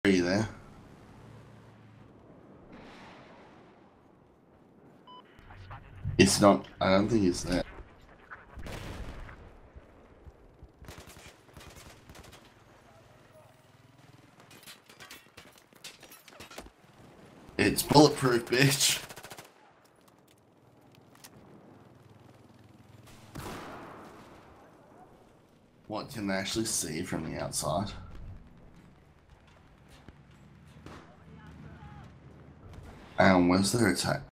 Are you there? It's not. I don't think it's there. It's bulletproof, bitch. What can they actually see from the outside? And where's their attack?